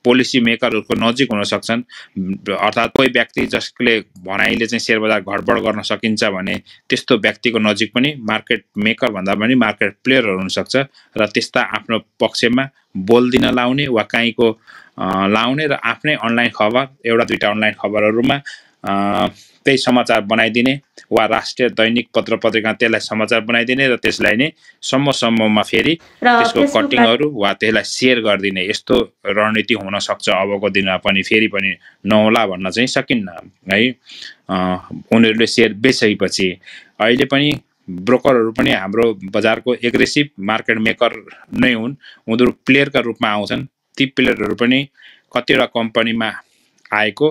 Policy मेकरहरुको नजिक हुन सक्छन्, अर्थात् कोही व्यक्ति जसले भनाइले चाहिँ शेयर बजार घडबड गर्न सकिन्छ भने त्यस्तो व्यक्तिको नजिक पनि मार्केट मेकर भन्दा पनि मार्केट प्लेयरहरु हुन सक्छ र त्यस्ता आफ्नो पक्षमा बोल्दिन लाउने वा काहीँको लाउने र आफ्नै अनलाइन खबर एउटा दुईटा अनलाइन खबरहरुमा त्यही समाचार बनाइदिने वा राष्ट्रिय दैनिक पत्र पत्रिका त्यसलाई समाचार बनाइदिने र त्यसलाई नै सम्ममा फेरि त्यसको कटिङहरु वा त्यसलाई शेयर गरिदिने यस्तो रणनीति हुन सक्छ अबको दिनमा पनि फेरि पनि नहोला भन्न चाहिँ सकिन्न है। उनीहरुले शेयर बेचेपछि अहिले पनि ब्रोकरहरु पनि हाम्रो बजारको एग्रेसिभ मार्केट मेकर नै हुन्, उनीहरु प्लेयरका रूपमा आउँछन्। ती प्लेयरहरु पनि कतिवटा कम्पनीमा आएको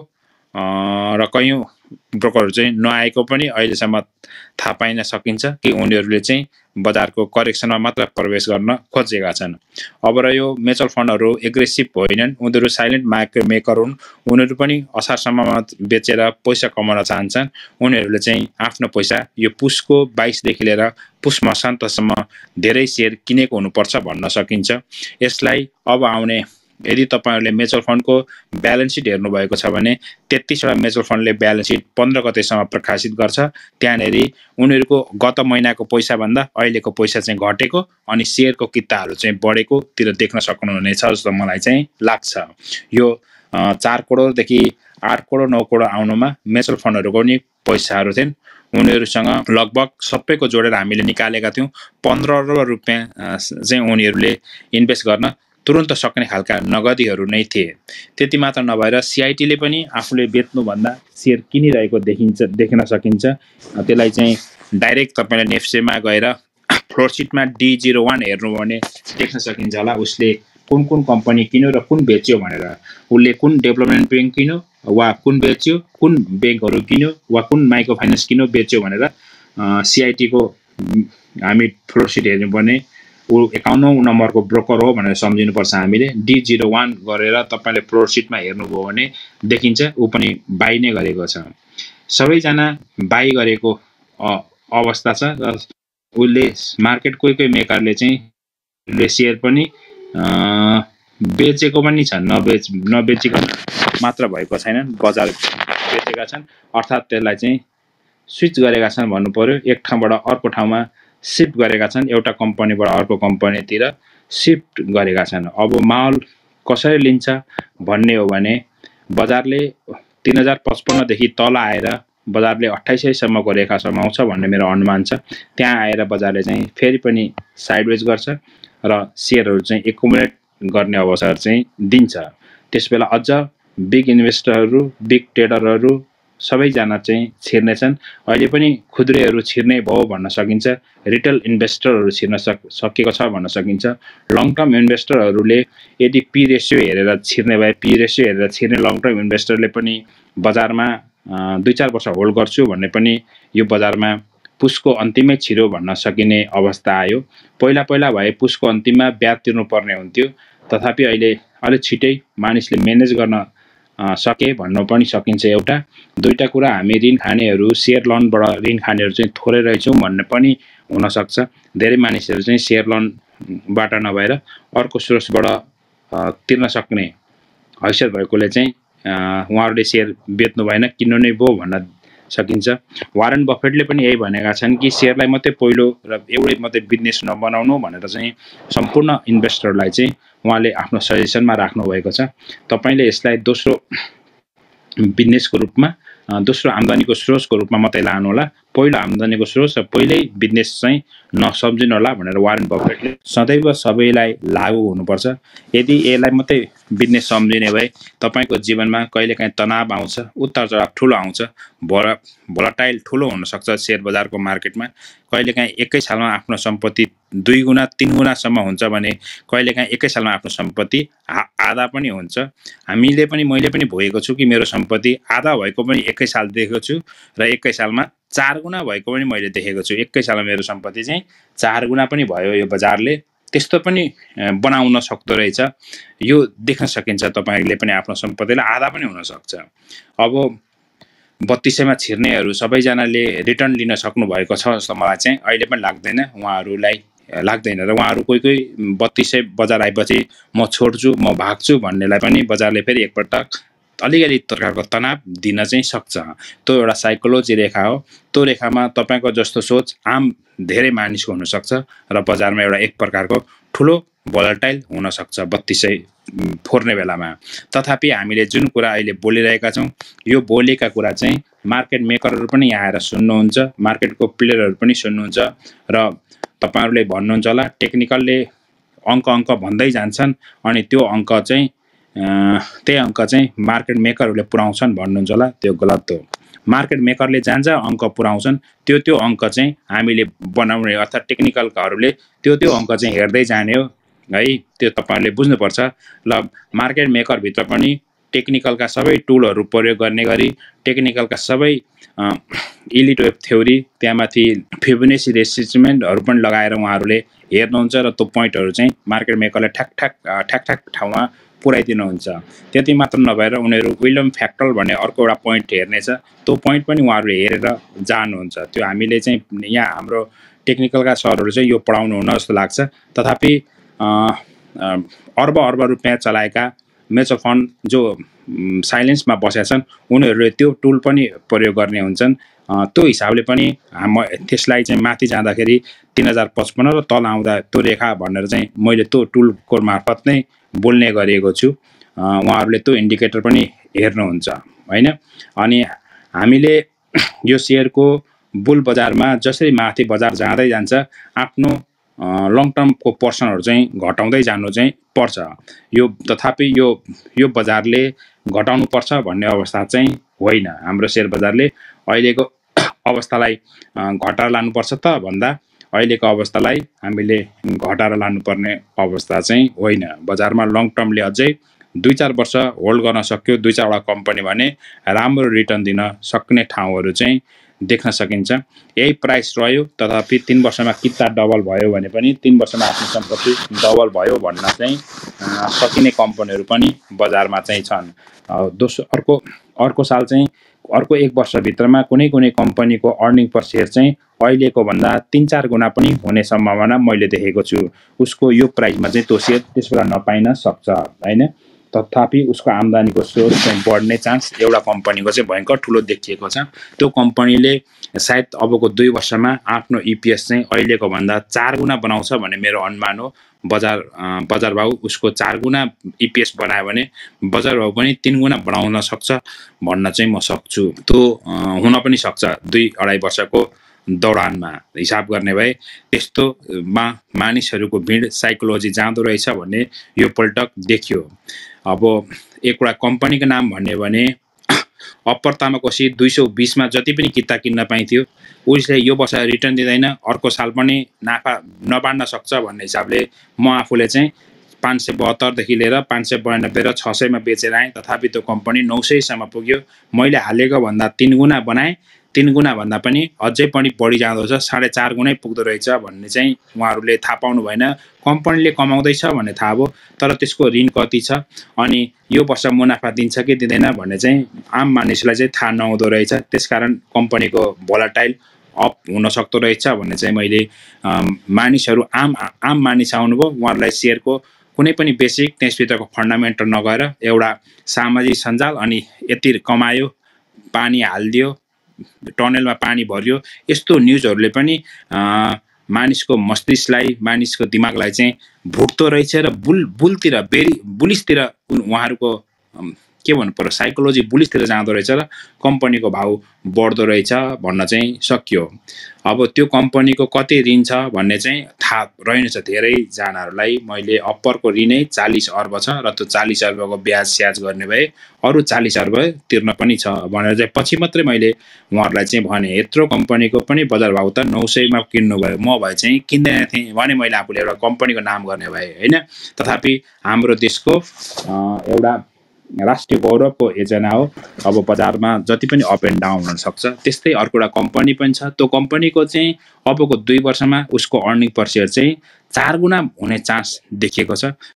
र कयौं ब्रोकरहरु चाहिँ नआएको पनि अहिलेसम्म थाहा पाइन सकिन्छ कि उनीहरुले चाहिँ बजारको करेक्सनमा मात्र प्रवेश गर्न खोजेका छन्। अब र यो म्युचुअल फन्डहरु एग्रेसिभ होइनन्, उनीहरु साइलेन्ट मार्केट मेकर हुन्, उनीहरु पनि असारसम्ममा बेचेर पैसा कमाउन चाहन्छन्। उनीहरुले चाहिँ आफ्नो पैसा यो पुसको 22 देखि लिएर पुस मसान्तसम्म धेरै शेयर किनेको हुनुपर्छ भन्न सकिन्छ। यसलाई अब आउने यदि तपाईहरुले म्युचुअल फन्डको ब्यालेन्स सिट हेर्नु भएको छ भने 33 वटा म्युचुअल फन्डले ब्यालेन्स सिट 15 गतेसम्म प्रकाशित गर्छ। त्यहाँनेरि उनीहरुको गत महिनाको पैसा भन्दा अहिलेको पैसा चाहिँ घटेको अनि शेयरको किताहरु चाहिँ बढेको तिर देख्न सक्नुहुनेछ जस्तो मलाई चाहिँ लाग्छ। यो 4 करोड देखि 8 करोड 9 करोड आउनुमा म्युचुअल फन्डहरुको नि पैसाहरु थिएन। उनीहरुसँग लगभग सबैको जोडेर हामीले निकालेका थियौं 15 अर्ब रुपैयाँ चाहिँ उनीहरुले इन्भेस्ट गर्न तुरुन्त सक्ने खालका नगदीहरु नै थिए। त्यति मात्र नभएर सीआईटी ले पनि आफूले बेच्नु भन्दा शेयर किनिरहेको देख्न सकिन्छ। त्यसलाई चाहिँ डाइरेक्ट तपाईले नेफ्सेमा गएर फ्लोर शीटमा D01 हेर्नु भने देख्न सकिन्छ होला उसले कुन कुन कम्पनी किन्यो र कुन बेच्यो भनेर, उले कुन डेभलपमेन्ट बैंक किन्यो वा कुन बेच्यो, कुन बैंकहरु किन्यो वा कुन माइक्रो फाइनान्स किन्यो बेच्यो भनेर सीआईटी को हामी फ्लोर शीट हेर्नु भने उ 51 नम्बरको ब्रोकर हो भनेर सम्झिनु पर्छ। हामीले D01 गरेर तपाईले फ्लोर शीटमा हेर्नुभयो भने देखिन्छ उ पनि बाइ नै गरेको छ। सबै जना बाइ गरेको अवस्था छ र उले मार्केट कोही मेकरले चाहिँ ले शेयर पनि बेचेको पनि छ, नबेचिकन मात्र भएको छैनन्, बजार बेचेका छन्। अर्थात् त्यसलाई चाहिँ स्विच गरेका छन् भन्नु पर्यो, एक ठाउँबाट अर्को ठाउँमा शिफ्ट गरेका छन्, एउटा कम्पनीबाट अर्को कम्पनीतिर शिफ्ट गरेका छन्। अब माहौल कसरी लिन्छ भन्ने हो भने बजारले 3055 देखि तल आएर बजारले 2800 सम्मको रेखा समाउँछ भन्ने मेरो अनुमान छ। त्यहाँ आएर बजारले चाहिँ फेरि पनि साइडवेज गर्छ र शेयरहरु चाहिँ एकुमुलेट गर्ने अवसर चाहिँ दिन्छ। त्यसबेला अझ बिग इन्भेस्टरहरु, बिग ट्रेडरहरु सबै जना चाहिँ छिर्ने छन्। अहिले पनि खुद्रेहरु छिर्ने भयो भन्न सकिन्छ, रिटेल इन्भेस्टरहरु छिर्न सकेको छ भन्न सकिन्छ। लङ टर्म इन्भेस्टरहरुले यदि पी रेशियो हेरेर छिर्ने भए, पी रेशियो हेरेर छिर्ने लङ टर्म इन्भेस्टरले पनि बजारमा 2-4 वर्ष होल्ड गर्छु भन्ने पनि यो बजारमा पुसको अन्तिममै छिर्यो भन्न सकिने अवस्था आयो। पहिला भए पुसको अन्तिममा ब्याज तिर्नु पर्ने हुन्थ्यो, तथापि अहिले अलि छिटै मानिसले म्यानेज गर्न सके भन्न पनि सकिन्छ। एउटा दुईटा कुरा हामी ऋण खानेहरु शेयर लोनबाट ऋण खानेहरु चाहिँ थोरै रहेछौं भन्ने पनि हुन सक्छ। धेरै मानिसहरु चाहिँ शेयर लोनबाट नभएर अर्को सोर्सबाट तिर्न सक्ने हैसियत भएकोले चाहिँ उहाँहरुले शेयर बेच्नु भएन, किन्नु नै भो भन्न सकिन्छ। वारेन बफेटले पनि यही भनेका छन् कि शेयरलाई मात्रै पहिलो र एउटै मात्रै बिजनेस नबनाउनु भनेर चाहिँ सम्पूर्ण इन्भेस्टरलाई चाहिँ उहाँले आफ्नो सजेसनमा राख्नु भएको छ। तपाईले यसलाई दोस्रो बिजनेसको रूपमा, दोस्रो आम्दानीको स्रोतको रूपमा मात्रै लानु होला, पहिलो आम्दानीको स्रोत र पहिल्यै बिजनेस चाहिँ नसम्झिनु होला भनेर वारेन बफेटले सदैव सबैलाई लागू हुनुपर्छ। यदि यसलाई मात्रै बिजनेस सम्झिने भए तपाईको जीवनमा कहिलेकाहीँ तनाव आउँछ, उतार चढाव ठूलो आउँछ, भोलाटाइल ठूलो हुन सक्छ शेयर बजारको मार्केटमा। कहिलेकाहीँ एकै सालमा आफ्नो सम्पत्ति 2 गुणा 3 गुणासम्म हुन्छ भने कहिलेकाहीँ एकै सालमा आफ्नो सम्पत्ति आधा पनि हुन्छ। मैले पनि भोगेको छु कि मेरो सम्पत्ति आधा भएको पनि एकै साल देखेको छु र एकै सालमा 4 गुणा भएको पनि मैले देखेको छु। एकै सालमा मेरो सम्पत्ति चाहिँ 4 गुणा पनि भयो। यो बजारले त्यस्तो पनि बनाउन सक्दो रहेछ, यो देख्न सकिन्छ। तपाईहरुले पनि आफ्नो सम्पत्तिलाई आधा पनि हुन सक्छ। अब 3200 मा छिर्नेहरु सबैजनाले रिटर्न लिन सक्नु भएको छ जस्तो मलाई चाहिँ अहिले पनि लाग्दैन। उहाँहरुलाई लाग्दैन र उहाँहरू कोही 3200 बजार आएपछि म छोड्छु म भाग्छु भन्नेलाई पनि बजारले फेरि एकपटक अलिकति प्रकारको तनाव दिन चाहिँ सक्छ। त्यो एउटा साइकोलोजी रेखा हो। त्यो रेखामा तपाईको जस्तो सोच आम धेरै मानिसको हुन सक्छ र बजारमा एउटा एक प्रकारको ठुलो भोलाटाइल हुन सक्छ 3200 फोर्ने बेलामा। तथापि हामीले जुन कुरा अहिले बोलिरहेका छौं यो बोलेका कुरा चाहिँ मार्केट मेकरहरु पनि यहाँ आएर सुन्नुहुन्छ, मार्केटको प्लेयरहरु पनि सुन्नुहुन्छ र तपाईहरुले भन्नुहुन्छ होला टेक्निकलले अंक भन्दै जान्छन् अनि त्यो अंक चाहिँ त्यही अंक चाहिँ मार्केट मेकरहरुले पुर्याउँछन् भन्नुहुन्छ होला। त्यो गलत हो। मार्केट मेकरले जान्छ अंक पुर्याउँछन्, त्यो अंक चाहिँ हामीले बनाउने अर्थात टेक्निकलहरुले त्यो अंक चाहिँ हेर्दै जाने हो है। त्यो तपाईहरुले बुझ्नुपर्छ। ल मार्केट मेकर भित्र पनि टेक्निकलका सबै टुलहरु प्रयोग गर्ने गरी टेक्निकलका सबै इलिट वेब थ्योरी त्यहाँमाथि फिबोनाची रेट्रेसमेन्टहरु पनि लगाएर उहाँहरुले हेर्नुहुन्छ र त्यो पोइन्टहरु चाहिँ मार्केट मेकरले ठ्याक ठाउँमा पुर्याइदिनुहुन्छ। त्यति मात्र नभएर उनीहरु विलियम फ्याक्टल भन्ने अर्को एउटा पोइन्ट हेर्नेछ, त्यो पोइन्ट पनि उहाँहरुले हेरेर जानुहुन्छ। त्यो हामीले चाहिँ यहाँ हाम्रो टेक्निकलका सरहरु चाहिँ यो पढाउनु हुन जस्तो लाग्छ। तथापि अर्ब रुपैयाँ चलाएका म्युचुअल फन्ड जो साइलेन्समा बसेका छन् उनीहरुले त्यो टुल पनि प्रयोग गर्ने हुन्छन्। त्यो हिसाबले पनि त्यसलाई चाहिँ माथि जाँदाखेरि 3055 र तल आउँदा त्यो रेखा भनेर चाहिँ मैले त्यो टुलको मार्फत नै बोल्ने गरिएको छु। उहाँहरुले त्यो इन्डिकेटर पनि हेर्नुहुन्छ हैन। अनि हामीले यो शेयरको बुल बजारमा जसरी माथि बजार जाँदै जान्छ आफ्नो लङ टर्मको पर्सनहरु चाहिँ घटाउँदै जानु चाहिँ पर्छ। यो तथापि यो बजारले घटाउनु पर्छ भन्ने अवस्था चाहिँ होइन। हाम्रो शेयर बजारले अहिलेको अवस्थालाई घटाएर लानुपर्छ त भन्दा अहिलेको अवस्थालाई हामीले घटाएर लानुपर्ने अवस्था चाहिँ होइन। बजारमा लङ टर्मले अझै 2-4 वर्ष होल्ड गर्न सक्यो 2-4 वटा कम्पनी भने राम्रो रिटर्न दिन सक्ने ठाउँहरु चाहिँ देख्न सकिन्छ। यही प्राइस रह्यो तथापि 3 वर्षमा किता डबल भयो भने पनि 3 वर्षमा आफ्नो सम्पत्ति डबल भयो भन्न चाहिँ सकिने कम्पनीहरु पनि बजारमा चाहिँ छन्। दोस्रो अर्को साल चाहिँ अर्को 1 वर्ष भित्रमा कुनै कम्पनीको अर्निङ पर शेयर चाहिँ अहिलेको भन्दा 3-4 गुणा पनि हुने सम्भावना मैले देखेको छु। उसको यो प्राइसमा चाहिँ त्यो शेयर त्यसबेला नपाइन सक्छ हैन। तथापि उसको आम्दानीको स्रोत चाहिँ बढ्ने चान्स एउटा कम्पनीको चाहिँ भयंकर ठुलो देखिएको छ। त्यो कम्पनीले सायद अबको 2 वर्षमा आफ्नो ईपीएस चाहिँ अहिलेको भन्दा 4 गुणा बनाउँछ भन्ने मेरो अनुमान हो। बजार भाउ उसको 4 गुणा ईपीएस बनायो भने बजार भाउ पनि 3 गुणा बढाउन सक्छ भन्न चाहिँ म सक्छु। त्यो हुन पनि सक्छ 2-2.5 वर्षको दौडानमा हिसाब गर्ने भए। त्यस्तोमा मानिसहरुको भिड साइकोलोजी जाँदो रहेछ भन्ने यो पल्टक देखियो। अब एकवटा कम्पनीको नाम भन्ने भने अप्पर तामाकोशी 220 मा जति पनि किता किन्न पाइन्थ्यो उसले यो वर्ष रिटर्न दिँदैन, अर्को साल पनि नाफा नबाड्न सक्छ भन्ने हिसाबले म आफूले चाहिँ 572 देखि लिएर 592 र 600 मा बेचेर आए। तथापि त्यो कम्पनी 900 सम्म पुग्यो। मैले हालेको भन्दा 3 गुणा बनाए। 3 गुणा भन्दा पनि अझै पनि बढी जाँदो छ, 4.5 गुणै पुग्दो रहेछ भन्ने चाहिँ उहाँहरुले थाहा पाउनु भएन। कम्पनीले कमाउँदैछ भन्ने थाहा भयो तर त्यसको ऋण कति छ अनि यो वर्ष मुनाफा दिन्छ कि दिँदैन भन्ने चाहिँ आम मानिसलाई चाहिँ थाहा नहुँदो रहेछ। त्यसकारण कम्पनीको भोलाटाइल अप हुन सक्दो रहेछ भन्ने चाहिँ मैले मानिसहरु आम मानिस आउनुभयो उहाँहरुलाई शेयरको कुनै पनि बेसिक त्यसभित्रको फन्डामेन्टल नगएर एउटा सामाजिक सञ्जाल अनि यति कमायो पानी हाल्दियो टनेलमा पानी भर्यो यस्तो न्यूजहरुले पनि मानिसको मस्तिष्कलाई मानिसको दिमागलाई चाहिँ भुक्दो रहेछ र बुलिसतिर उहाँहरुको के भन्नु पर्यो साइकोलोजी बुलिसतिर जाँदो रहेछ र कम्पनीको भाउ बढ्दो रहेछ भन्न चाहिँ सकियो। अब त्यो कम्पनीको कति ऋण छ भन्ने चाहिँ थाहा रहेनछ धेरै जनाहरुलाई। मैले अप्परको ऋणै 40 अर्ब छ र त्यो 40 अर्बको ब्याज स्याज गर्ने भए अरु 40 अर्ब तिर्न पनि छ भनेर चाहिँ पछि मात्रै मैले उहाँहरुलाई चाहिँ भने यत्रो कम्पनीको पनि बजार भाउ त 900 मा किन्नु भयो म भए चाहिँ किन्दैन थिए भने मैले आफूले एउटा कम्पनीको नाम गर्ने भए हैन। तथापि हाम्रो देशको एउटा राष्ट्रिय गौरवको योजना हो। अब बजारमा जति पनि अप एन्ड डाउन हुन सक्छ त्यस्तै अर्को एउटा कम्पनी पनि छ। त्यो कम्पनीको चाहिँ अबको 2 वर्षमा उसको अर्निङ पर शेयर चाहिँ 4 गुणा हुने चान्स देखिएको छ।